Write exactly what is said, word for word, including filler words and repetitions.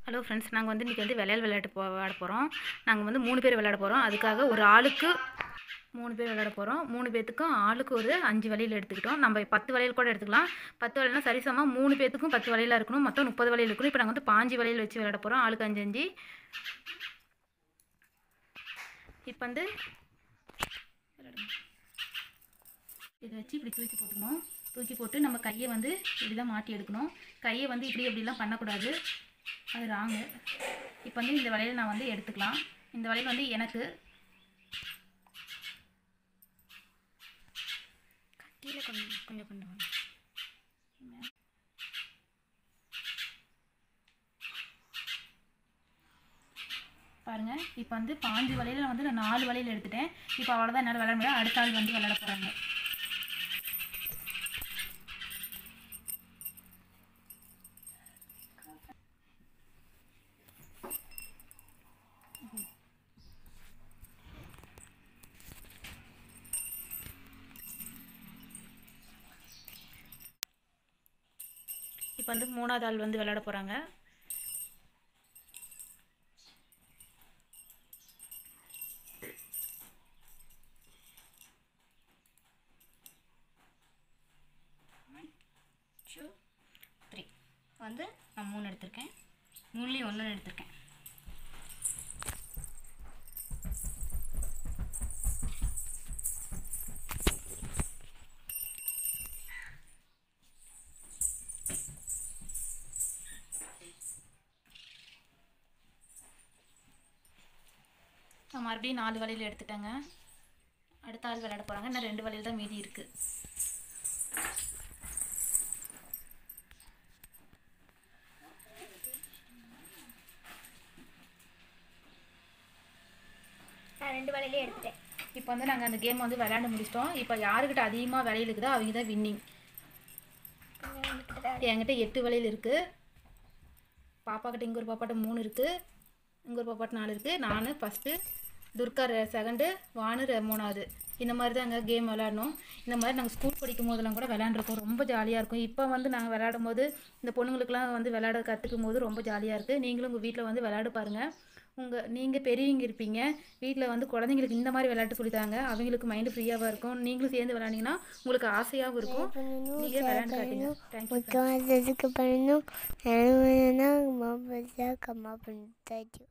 Hello friends, நாங்கள் வந்து இன்றைக்கி வந்து விளையால் விளையாட்டு போ விளையாட போகிறோம். நாங்கள் வந்து மூணு பேர் விளையாட போகிறோம். அதுக்காக ஒரு ஆளுக்கு மூணு பேர் விளையாட போகிறோம். மூணு பேர்த்துக்கும் ஆளுக்கு ஒரு அஞ்சு வளையல் எடுத்துக்கிட்டோம். நம்ம பத்து வளையல் கூட எடுத்துக்கலாம். பத்து வளையல்னா சரிசமாக மூணு பேர்த்துக்கும் பத்து வளையலாக இருக்கணும். மொத்தம் முப்பது வளையல் இருக்கணும். இப்போ நாங்கள் வந்து பாஞ்சு வளையல் வச்சு விளையாட போகிறோம். ஆளுக்கு அஞ்சு அஞ்சு. இப்போ வந்து இதை வச்சு இப்படி தூக்கி போட்டுக்கணும். தூக்கி போட்டு நம்ம கையை வந்து இப்படி தான் மாட்டி எடுக்கணும். கையை வந்து இப்படி இப்படிலாம் பண்ணக்கூடாது, அது ராங்கு. இப்போ வந்து இந்த வளையல் நான் வந்து எடுத்துக்கலாம். இந்த வளையல் வந்து எனக்கு கீழே கொஞ்சம் கொஞ்சம் கொண்டு வாங்க பாருங்க. இப்போ வந்து பாஞ்சு வளையல் வந்து நான் நாலு வளையல் எடுத்துட்டேன். இப்போ அவ்வளோதான், என்னால் விளையாட முடியாது. அடுத்த ஆள் வந்து விளையாட போகிறாங்க. இப்போ வந்து மூணாவது ஆள் வந்து விளையாட போகிறாங்க. டூ த்ரீ வந்து நான் மூணு எடுத்திருக்கேன். மூணுலேயும் ஒன்று எடுத்திருக்கேன். நான் மறுபடியும் நாலு வளையல் எடுத்துட்டேங்க. அடுத்த ஆள் விளையாட போகிறாங்க. இன்னும் ரெண்டு வளையல் தான் மீதி இருக்குது. நான் ரெண்டு வளையலே எடுத்துட்டேன். இப்போ வந்து நாங்கள் அந்த கேம் வந்து விளையாண்டு முடிச்சிட்டோம். இப்போ யாருக்கிட்ட அதிகமாக வளையல் இருக்குதோ அவங்க தான் வின்னிங். என்கிட்ட எட்டு வளையல் இருக்குது. பாப்பாக்கிட்ட இங்கே ஒரு பாப்பாட்ட மூணு இருக்குது, இங்கே ஒரு பாப்பாட்ட நாலு இருக்குது. நான் ஃபஸ்ட்டு, துர்கா செகண்டு, வானு மூணாவது. இந்த மாதிரி தான் அங்கே கேம் விளையாடணும். இந்த மாதிரி நாங்கள் ஸ்கூல் படிக்கும் போதெல்லாம் கூட விளையாண்டுருக்கோம். ரொம்ப ஜாலியாக இருக்கும். இப்போ வந்து நாங்கள் விளையாடும் போது இந்த பொண்ணுங்களுக்கெல்லாம் வந்து விளையாட கற்றுக்கும் போது ரொம்ப ஜாலியாக இருக்குது. நீங்களும் உங்கள் வீட்டில் வந்து விளையாட பாருங்கள். உங்கள் நீங்கள் பெரியவங்க இருப்பீங்க, வீட்டில் வந்து குழந்தைங்களுக்கு இந்த மாதிரி விளையாட்டு சொல்லித்தாங்க. அவங்களுக்கு மைண்டு ஃப்ரீயாகவும் இருக்கும். நீங்களும் சேர்ந்து விளையாண்டிங்கன்னா உங்களுக்கு ஆசையாகவும் இருக்கும். நீங்கள் விளையாண்டு காட்டுங்க. தேங்க்யூ.